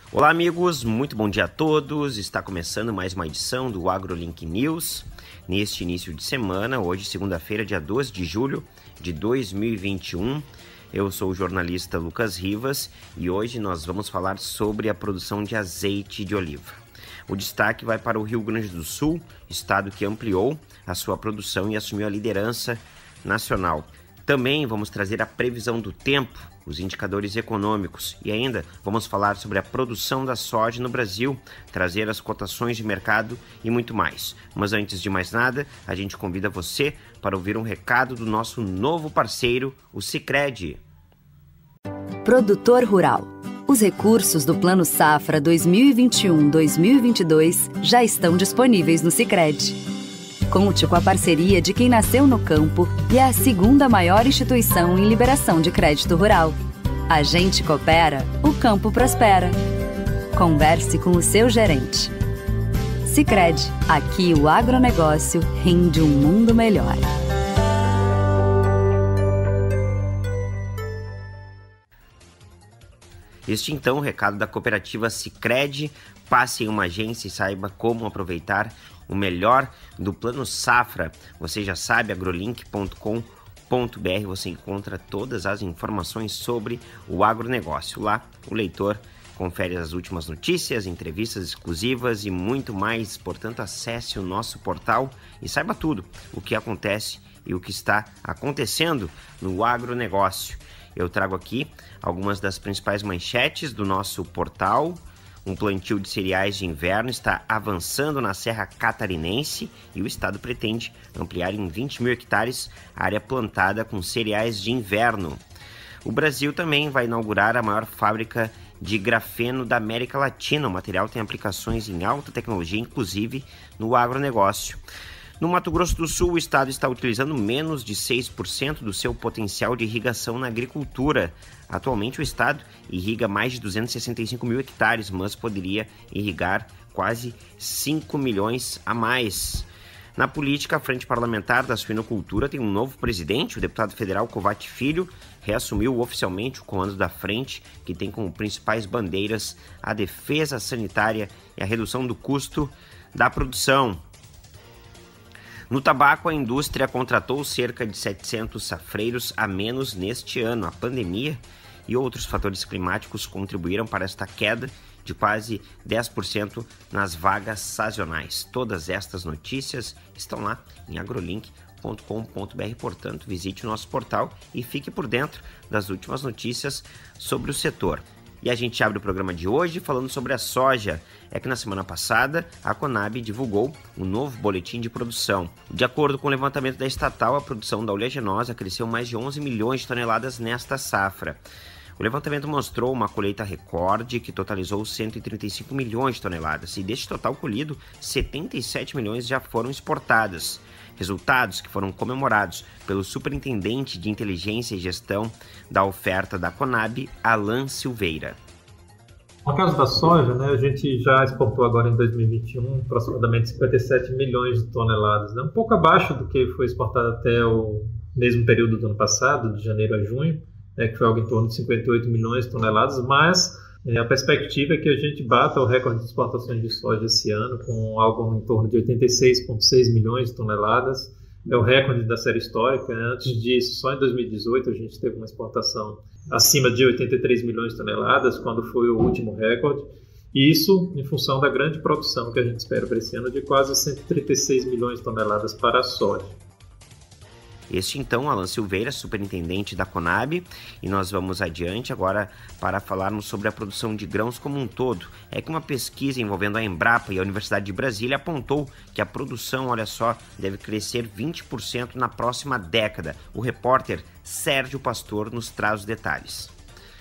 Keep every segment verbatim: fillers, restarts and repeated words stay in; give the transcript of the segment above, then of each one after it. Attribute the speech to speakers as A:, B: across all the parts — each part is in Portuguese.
A: Olá amigos, muito bom dia a todos. Está começando mais uma edição do AgroLink News. Neste início de semana, hoje segunda-feira, dia doze de julho de dois mil e vinte e um. Eu sou o jornalista Lucas Rivas e hoje nós vamos falar sobre a produção de azeite de oliva. O destaque vai para o Rio Grande do Sul, estado que ampliou a sua produção e assumiu a liderança nacional. Também vamos trazer a previsão do tempo, os indicadores econômicos e ainda vamos falar sobre a produção da soja no Brasil, trazer as cotações de mercado e muito mais. Mas antes de mais nada, a gente convida você para ouvir um recado do nosso novo parceiro, o Sicredi.
B: Produtor Rural. Os recursos do Plano Safra dois mil e vinte e um a dois mil e vinte e dois já estão disponíveis no Sicredi. Conte com a parceria de quem nasceu no campo e é a segunda maior instituição em liberação de crédito rural. A gente coopera, o campo prospera. Converse com o seu gerente. Sicredi, aqui o agronegócio rende um mundo melhor.
A: Este então o recado da cooperativa Sicredi. Passe em uma agência e saiba como aproveitar o melhor do Plano Safra. Você já sabe, agrolink ponto com ponto br, você encontra todas as informações sobre o agronegócio. Lá, o leitor confere as últimas notícias, entrevistas exclusivas e muito mais. Portanto, acesse o nosso portal e saiba tudo o que acontece e o que está acontecendo no agronegócio. Eu trago aqui algumas das principais manchetes do nosso portal. Um plantio de cereais de inverno está avançando na Serra Catarinense e o estado pretende ampliar em vinte mil hectares a área plantada com cereais de inverno. O Brasil também vai inaugurar a maior fábrica de grafeno da América Latina. O material tem aplicações em alta tecnologia, inclusive no agronegócio. No Mato Grosso do Sul, o estado está utilizando menos de seis por cento do seu potencial de irrigação na agricultura. Atualmente, o estado irriga mais de duzentos e sessenta e cinco mil hectares, mas poderia irrigar quase cinco milhões a mais. Na política, a Frente Parlamentar da Suinocultura tem um novo presidente. O deputado federal Covatti Filho reassumiu oficialmente o comando da frente, que tem como principais bandeiras a defesa sanitária e a redução do custo da produção. No tabaco, a indústria contratou cerca de setecentos safreiros a menos neste ano. A pandemia e outros fatores climáticos contribuíram para esta queda de quase dez por cento nas vagas sazonais. Todas estas notícias estão lá em agrolink ponto com ponto br, portanto, visite o nosso portal e fique por dentro das últimas notícias sobre o setor. E a gente abre o programa de hoje falando sobre a soja. É que na semana passada a Conab divulgou um novo boletim de produção. De acordo com o levantamento da estatal, a produção da oleaginosa cresceu mais de onze milhões de toneladas nesta safra. O levantamento mostrou uma colheita recorde que totalizou cento e trinta e cinco milhões de toneladas e deste total colhido, setenta e sete milhões já foram exportadas. Resultados que foram comemorados pelo superintendente de inteligência e gestão da oferta da Conab, Alan Silveira.
C: No caso da soja, né, a gente já exportou agora em dois mil e vinte e um aproximadamente cinquenta e sete milhões de toneladas, né, um pouco abaixo do que foi exportado até o mesmo período do ano passado, de janeiro a junho, né, que foi algo em torno de cinquenta e oito milhões de toneladas, mas é, a perspectiva é que a gente bata o recorde de exportações de soja esse ano, com algo em torno de oitenta e seis vírgula seis milhões de toneladas. É o recorde da série histórica. Antes disso, só em dois mil e dezoito, a gente teve uma exportação acima de oitenta e três milhões de toneladas, quando foi o último recorde. E isso em função da grande produção que a gente espera para esse ano, de quase cento e trinta e seis milhões de toneladas para a soja.
A: Este então, Alan Silveira, superintendente da Conab, e nós vamos adiante agora para falarmos sobre a produção de grãos como um todo. É que uma pesquisa envolvendo a Embrapa e a Universidade de Brasília apontou que a produção, olha só, deve crescer vinte por cento na próxima década. O repórter Sérgio Pastor nos traz os detalhes.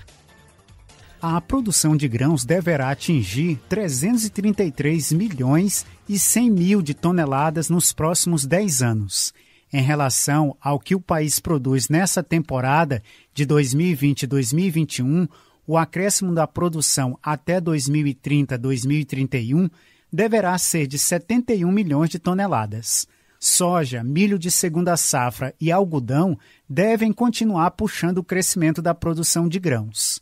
D: A produção de grãos deverá atingir trezentos e trinta e três milhões e cem mil de toneladas nos próximos dez anos. Em relação ao que o país produz nessa temporada de dois mil e vinte a dois mil e vinte e um, o acréscimo da produção até dois mil e trinta a dois mil e trinta e um deverá ser de setenta e um milhões de toneladas. Soja, milho de segunda safra e algodão devem continuar puxando o crescimento da produção de grãos.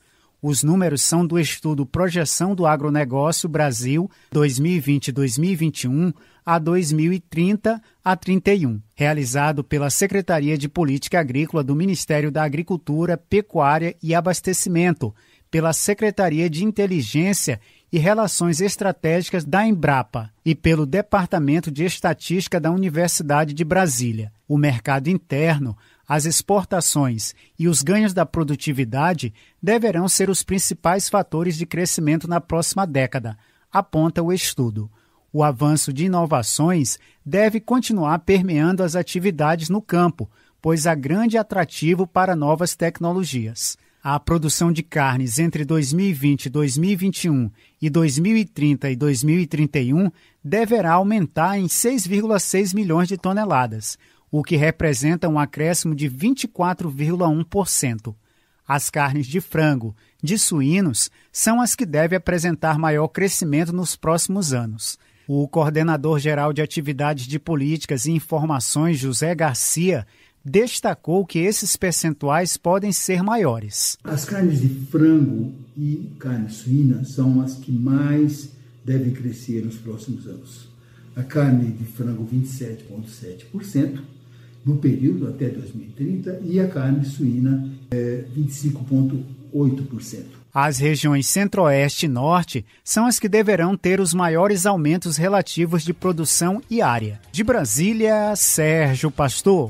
D: Os números são do estudo Projeção do Agronegócio Brasil dois mil e vinte a dois mil e vinte e um a dois mil e trinta a trinta e um, realizado pela Secretaria de Política Agrícola do Ministério da Agricultura, Pecuária e Abastecimento, pela Secretaria de Inteligência e Relações Estratégicas da Embrapa e pelo Departamento de Estatística da Universidade de Brasília. O mercado interno, as exportações e os ganhos da produtividade deverão ser os principais fatores de crescimento na próxima década, aponta o estudo. O avanço de inovações deve continuar permeando as atividades no campo, pois há grande atrativo para novas tecnologias. A produção de carnes entre dois mil e vinte e dois mil e vinte e um e dois mil e trinta e dois mil e trinta e um deverá aumentar em seis vírgula seis milhões de toneladas, o que representa um acréscimo de vinte e quatro vírgula um por cento. As carnes de frango, de suínos, são as que devem apresentar maior crescimento nos próximos anos. O coordenador-geral de Atividades de Políticas e Informações, José Garcia, destacou que esses percentuais podem ser maiores.
E: As carnes de frango e carne suína são as que mais devem crescer nos próximos anos. A carne de frango vinte e sete vírgula sete por cento no período até dois mil e trinta e a carne suína é, vinte e cinco vírgula oito por cento.
D: As regiões Centro-Oeste e Norte são as que deverão ter os maiores aumentos relativos de produção e área. De Brasília, Sérgio Pastor.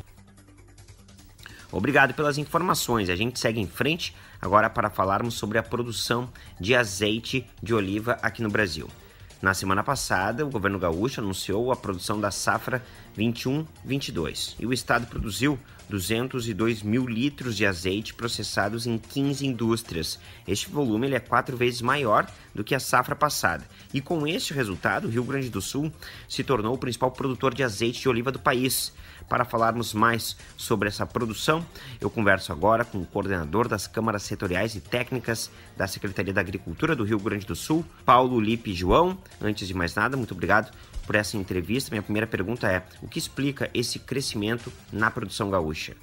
A: Obrigado pelas informações. A gente segue em frente agora para falarmos sobre a produção de azeite de oliva aqui no Brasil. Na semana passada, o governo gaúcho anunciou a produção da safra vinte e um vinte e dois e o estado produziu duzentos e dois mil litros de azeite processados em quinze indústrias. Este volume ele é quatro vezes maior do que a safra passada. E com este resultado, o Rio Grande do Sul se tornou o principal produtor de azeite de oliva do país. Para falarmos mais sobre essa produção, eu converso agora com o coordenador das câmaras setoriais e técnicas da Secretaria da Agricultura do Rio Grande do Sul, Paulo Lipe João. Antes de mais nada, muito obrigado por essa entrevista. Minha primeira pergunta é: o que explica esse crescimento na produção gaúcha?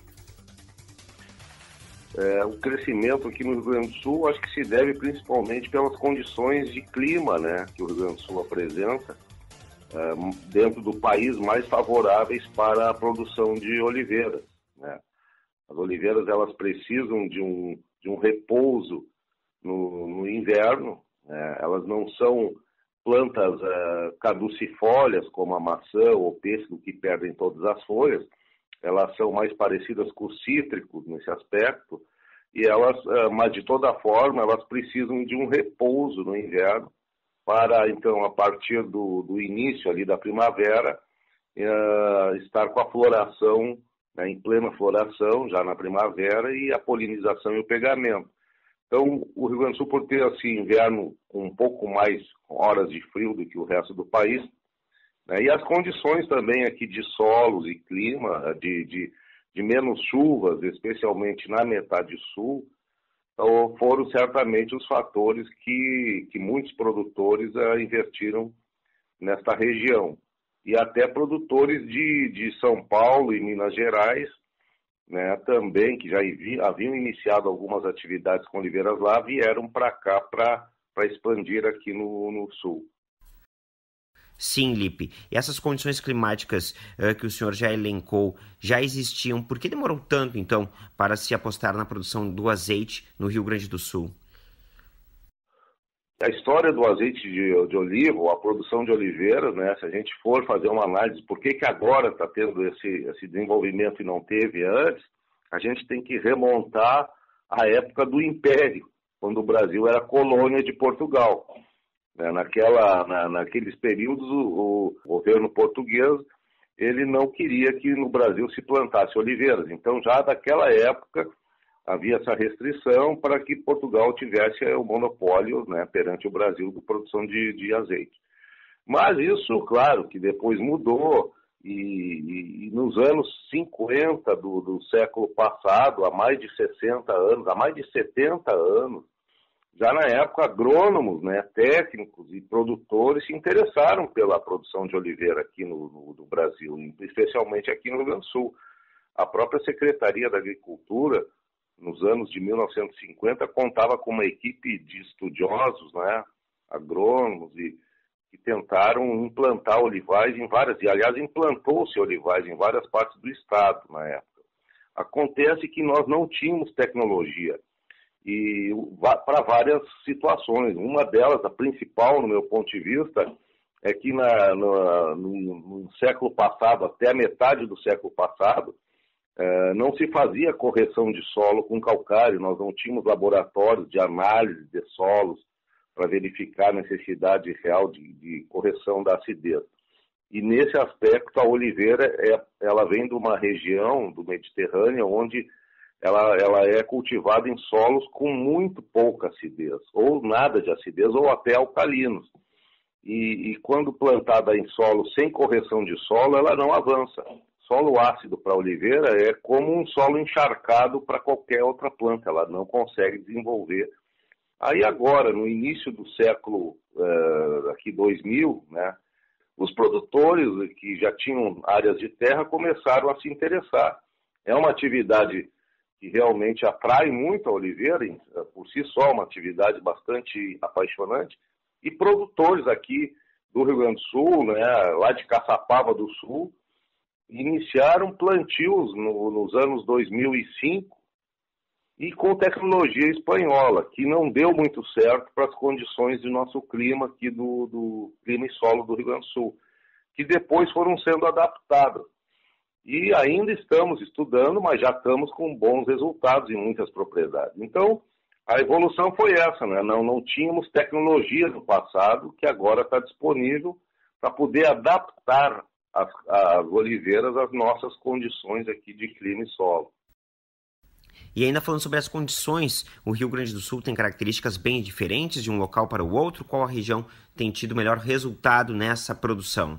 F: É, o crescimento aqui no Rio Grande do Sul acho que se deve principalmente pelas condições de clima, né, que o Rio Grande do Sul apresenta, é, dentro do país mais favoráveis para a produção de oliveiras, né. As oliveiras elas precisam de um, de um repouso no, no inverno, né. Elas não são plantas uh, caducifólias como a maçã ou o pêssego que perdem todas as folhas. Elas são mais parecidas com os cítricos nesse aspecto, e elas, uh, mas de toda forma elas precisam de um repouso no inverno para então a partir do, do início ali da primavera uh, estar com a floração, né, em plena floração já na primavera, e a polinização e o pegamento. Então, o Rio Grande do Sul, por ter assim, inverno com um pouco mais horas de frio do que o resto do país, né, e as condições também aqui de solos e clima, de, de, de menos chuvas, especialmente na metade sul, então, foram certamente os fatores que, que muitos produtores uh, investiram nesta região. E até produtores de, de São Paulo e Minas Gerais, né, também, que já haviam iniciado algumas atividades com oliveiras lá, vieram para cá para expandir aqui no, no sul.
A: Sim, Lipe. E essas condições climáticas uh, que o senhor já elencou já existiam. Por que demorou tanto, então, para se apostar na produção do azeite no Rio Grande do Sul?
F: A história do azeite de, de oliva, a produção de oliveiras, né, se a gente for fazer uma análise, por que que agora está tendo esse, esse desenvolvimento e não teve antes, a gente tem que remontar à época do Império, quando o Brasil era colônia de Portugal. Naquela, na, naqueles períodos, o, o governo português ele não queria que no Brasil se plantasse oliveiras. Então, já daquela época, havia essa restrição para que Portugal tivesse o monopólio, né, perante o Brasil de produção de, de azeite. Mas isso, claro, que depois mudou, e, e, e nos anos cinquenta do, do século passado, há mais de sessenta anos, há mais de setenta anos, já na época, agrônomos, né, técnicos e produtores se interessaram pela produção de oliveira aqui no, no, no Brasil, especialmente aqui no Rio Grande do Sul. A própria Secretaria da Agricultura, nos nos anos de mil novecentos e cinquenta, contava com uma equipe de estudiosos, né, agrônomos, e que tentaram implantar olivais em várias, e aliás implantou-se olivais em várias partes do estado na época. Acontece que nós não tínhamos tecnologia, e para várias situações. Uma delas, a principal no meu ponto de vista, é que na, no, no, no século passado, até a metade do século passado, eh, não se fazia correção de solo com calcário, nós não tínhamos laboratórios de análise de solos para verificar a necessidade real de, de correção da acidez. E nesse aspecto, a oliveira é, ela vem de uma região do Mediterrâneo onde ela, ela é cultivada em solos com muito pouca acidez, ou nada de acidez, ou até alcalinos. E, e quando plantada em solo sem correção de solo, ela não avança. Solo ácido para a oliveira é como um solo encharcado para qualquer outra planta, ela não consegue desenvolver. Aí agora, no início do século uh, aqui dois mil, né, os produtores que já tinham áreas de terra começaram a se interessar. É uma atividade que realmente atrai muito a oliveira, por si só, uma atividade bastante apaixonante. E produtores aqui do Rio Grande do Sul, né, lá de Caçapava do Sul, iniciaram plantios no, nos anos dois mil e cinco, e com tecnologia espanhola, que não deu muito certo para as condições do nosso clima aqui, do, do clima e solo do Rio Grande do Sul, que depois foram sendo adaptadas. E ainda estamos estudando, mas já estamos com bons resultados em muitas propriedades. Então, a evolução foi essa, né? Não, não tínhamos tecnologia no passado, que agora está disponível para poder adaptar as, as oliveiras às nossas condições aqui de clima e solo.
A: E ainda falando sobre as condições, o Rio Grande do Sul tem características bem diferentes de um local para o outro. Qual a região tem tido melhor resultado nessa produção?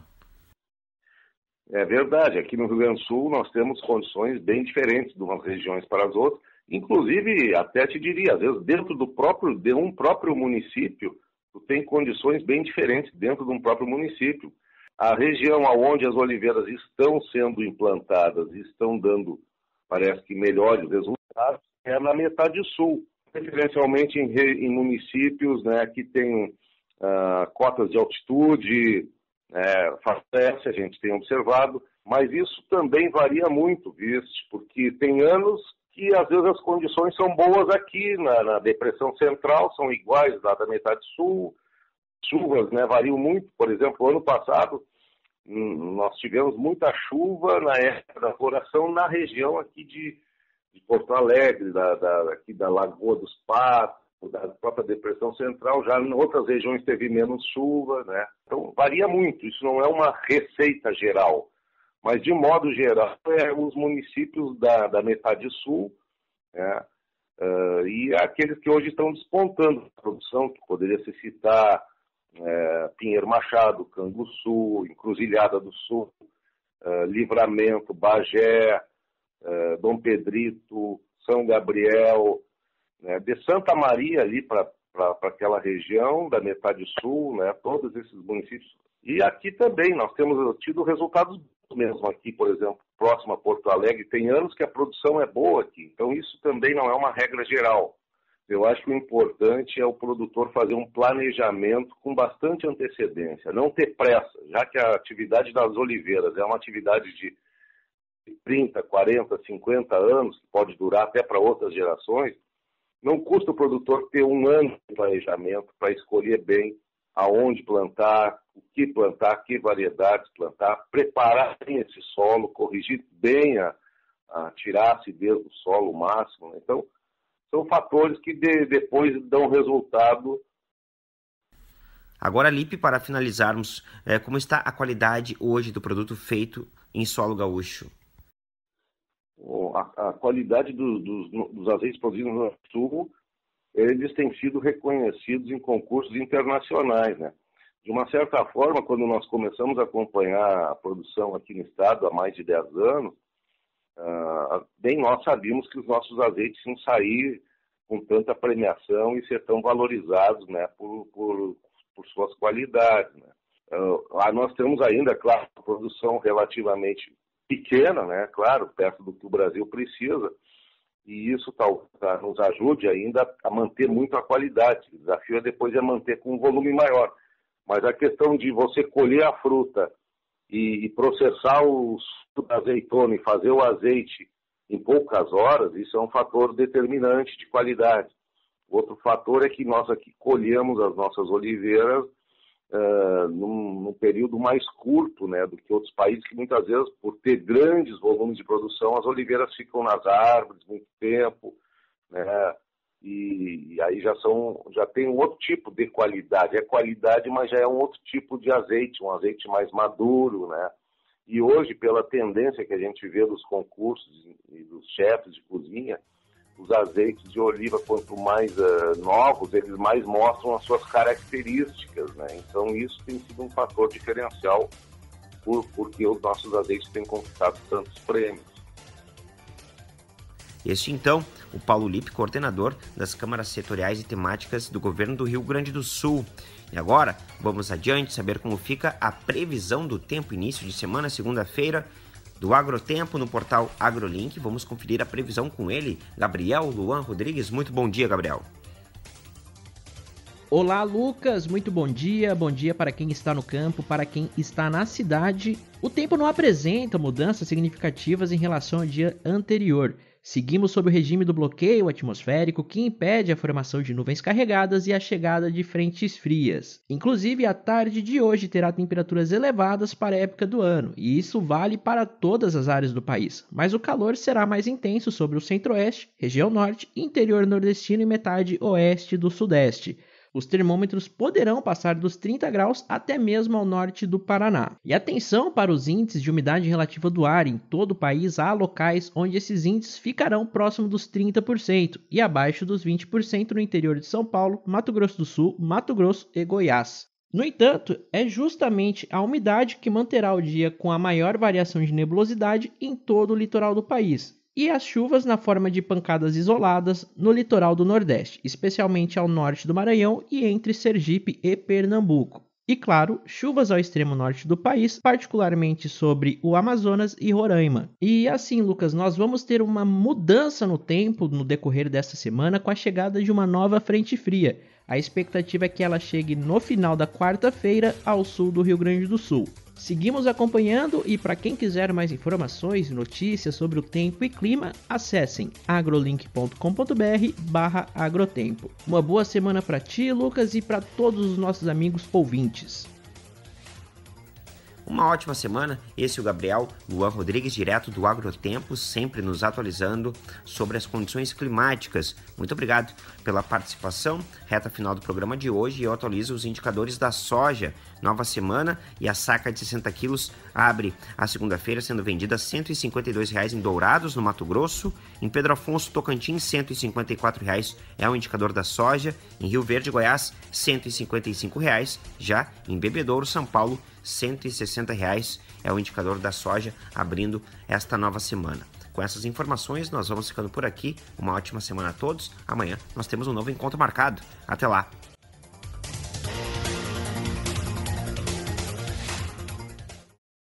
F: É verdade, aqui no Rio Grande do Sul nós temos condições bem diferentes de umas regiões para as outras. Inclusive, até te diria, às vezes dentro do próprio, de um próprio município, tu tem condições bem diferentes dentro de um próprio município. A região onde as oliveiras estão sendo implantadas e estão dando, parece que, melhores resultados, é na metade sul, preferencialmente em, em municípios, né, que têm uh, cotas de altitude, é, favorece, a gente tem observado, mas isso também varia muito, viste, porque tem anos que às vezes as condições são boas aqui na, na depressão central, são iguais lá da metade sul, chuvas, né, variam muito. Por exemplo, ano passado hum, nós tivemos muita chuva na época da floração na região aqui de, de Porto Alegre, da, da, aqui da Lagoa dos Patos, da própria depressão central. Já em outras regiões teve menos chuva, né? Então varia muito, isso não é uma receita geral. Mas, de modo geral, é os municípios da, da metade sul, né, uh, e aqueles que hoje estão despontando a produção, que poderia se citar é, Pinheiro Machado, Canguçu, Encruzilhada do Sul, uh, Livramento, Bagé, uh, Dom Pedrito, São Gabriel, né, de Santa Maria ali para aquela região da metade sul, né, todos esses municípios. E aqui também nós temos tido resultados mesmo aqui, por exemplo, próximo a Porto Alegre, tem anos que a produção é boa aqui, então isso também não é uma regra geral. Eu acho que o importante é o produtor fazer um planejamento com bastante antecedência, não ter pressa, já que a atividade das oliveiras é uma atividade de trinta, quarenta, cinquenta anos, que pode durar até para outras gerações. Não custa o produtor ter um ano de planejamento para escolher bem aonde plantar, o que plantar, que variedades plantar, preparar bem esse solo, corrigir bem, a, a tirar a acidez do solo o máximo. Né? Então, são fatores que de, depois dão resultado.
A: Agora, Lipe, para finalizarmos, é, como está a qualidade hoje do produto feito em solo gaúcho?
F: A, a qualidade do, dos, dos azeites produzidos no sul, eles têm sido reconhecidos em concursos internacionais, né? De uma certa forma, quando nós começamos a acompanhar a produção aqui no estado há mais de dez anos, uh, bem nós sabíamos que os nossos azeites iam sair com tanta premiação e ser tão valorizados, né, por, por, por suas qualidades, né? Uh, lá nós temos ainda, claro, uma produção relativamente pequena, né, claro, perto do que o Brasil precisa, e isso tal, tá, nos ajude ainda a manter muito a qualidade. O desafio é depois é manter com um volume maior. Mas a questão de você colher a fruta e, e processar o suco da azeitona e fazer o azeite em poucas horas, isso é um fator determinante de qualidade. Outro fator é que nós aqui colhemos as nossas oliveiras uh, num, num período mais curto, né, do que outros países que muitas vezes, por ter grandes volumes de produção, as oliveiras ficam nas árvores muito tempo, né, e, e aí já, são, já tem um outro tipo de qualidade. É qualidade, mas já é um outro tipo de azeite, um azeite mais maduro, né? E hoje, pela tendência que a gente vê dos concursos e dos chefes de cozinha, os azeites de oliva, quanto mais uh, novos, eles mais mostram as suas características, né? Então isso tem sido um fator diferencial por, porque os nossos azeites têm conquistado tantos prêmios.
A: Este, então, o Paulo Lippe, coordenador das câmaras setoriais e temáticas do governo do Rio Grande do Sul. E agora, vamos adiante saber como fica a previsão do tempo início de semana, segunda-feira, do Agrotempo no portal AgroLink. Vamos conferir a previsão com ele, Gabriel Luan Rodrigues. Muito bom dia, Gabriel.
G: Olá, Lucas. Muito bom dia. Bom dia para quem está no campo, para quem está na cidade. O tempo não apresenta mudanças significativas em relação ao dia anterior. Seguimos sob o regime do bloqueio atmosférico que impede a formação de nuvens carregadas e a chegada de frentes frias. Inclusive, a tarde de hoje terá temperaturas elevadas para a época do ano, e isso vale para todas as áreas do país. Mas o calor será mais intenso sobre o centro-oeste, região norte, interior nordestino e metade oeste do sudeste. Os termômetros poderão passar dos trinta graus até mesmo ao norte do Paraná. E atenção para os índices de umidade relativa do ar. Em todo o país há locais onde esses índices ficarão próximo dos trinta por cento e abaixo dos vinte por cento no interior de São Paulo, Mato Grosso do Sul, Mato Grosso e Goiás. No entanto, é justamente a umidade que manterá o dia com a maior variação de nebulosidade em todo o litoral do país. E as chuvas na forma de pancadas isoladas no litoral do Nordeste, especialmente ao norte do Maranhão e entre Sergipe e Pernambuco. E claro, chuvas ao extremo norte do país, particularmente sobre o Amazonas e Roraima. E assim, Lucas, nós vamos ter uma mudança no tempo no decorrer desta semana com a chegada de uma nova frente fria. A expectativa é que ela chegue no final da quarta-feira ao sul do Rio Grande do Sul. Seguimos acompanhando e para quem quiser mais informações e notícias sobre o tempo e clima, acessem agrolink ponto com ponto br barra agrotempo. Uma boa semana para ti, Lucas, e para todos os nossos amigos ouvintes.
A: Uma ótima semana, esse é o Gabriel Luan Rodrigues, direto do Agrotempo, sempre nos atualizando sobre as condições climáticas. Muito obrigado pela participação. Reta final do programa de hoje, eu atualizo os indicadores da soja. Nova semana e a saca de sessenta quilos abre a segunda-feira sendo vendida a cento e cinquenta e dois reais em Dourados, no Mato Grosso. Em Pedro Afonso, Tocantins, cento e cinquenta e quatro reais é o indicador da soja. Em Rio Verde, Goiás, cento e cinquenta e cinco reais. Já em Bebedouro, São Paulo, cento e sessenta reais é o indicador da soja abrindo esta nova semana. Com essas informações, nós vamos ficando por aqui. Uma ótima semana a todos. Amanhã nós temos um novo encontro marcado. Até lá!